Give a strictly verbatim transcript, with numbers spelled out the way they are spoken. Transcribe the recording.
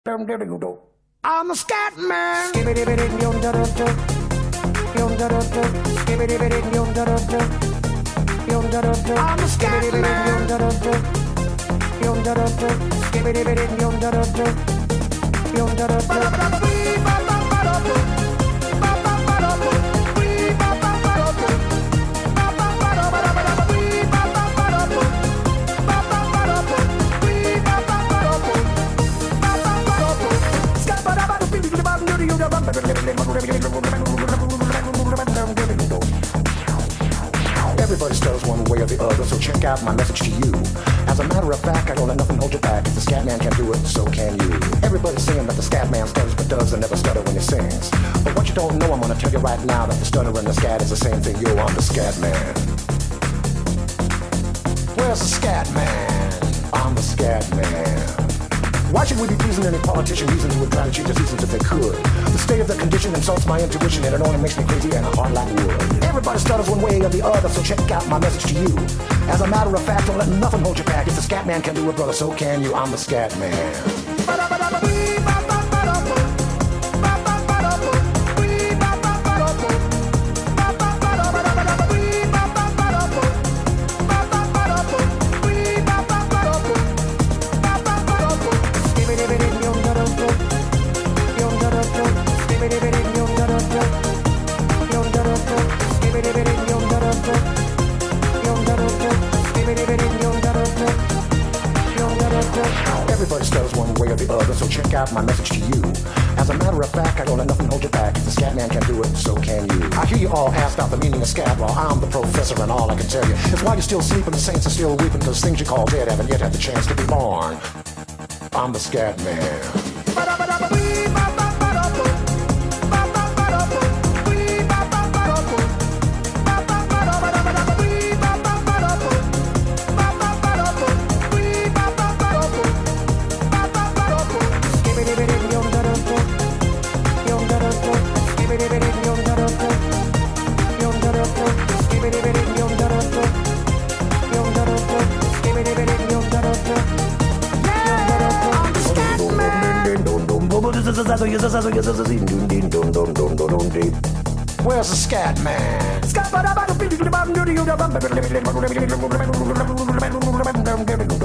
I'm a scat man. I'm a scat Everybody stutters one way or the other, so check out my message to you. As a matter of fact, I don't let nothing hold you back. If the scat man can do it, so can you. Everybody's saying that the scat man stutters but does and never stutter when he sings. But what you don't know, I'm gonna tell you right now that the stutter and the scat is the same thing. Yo, I'm the scat man. Where's the scat man? I'm the scat man. Why should we be pleasing any politician reasons who would try to cheat the seasons if they could? The state of the condition insults my intuition and it only makes me crazy and hard like wood. Everybody stutters one way or the other, so check out my message to you. As a matter of fact, don't let nothing hold you back. If the scat man can do it, brother, so can you. I'm the scat man. Everybody stutters one way or the other, so check out my message to you. As a matter of fact, I don't let nothing hold you back. If the scat man can do it, so can you. I hear you all ask out the meaning of scat while I'm the professor, and all I can tell you is while you're still sleeping, the saints are still weeping, because things you call dead haven't yet had the chance to be born. I'm the scat man. Where's the scat man?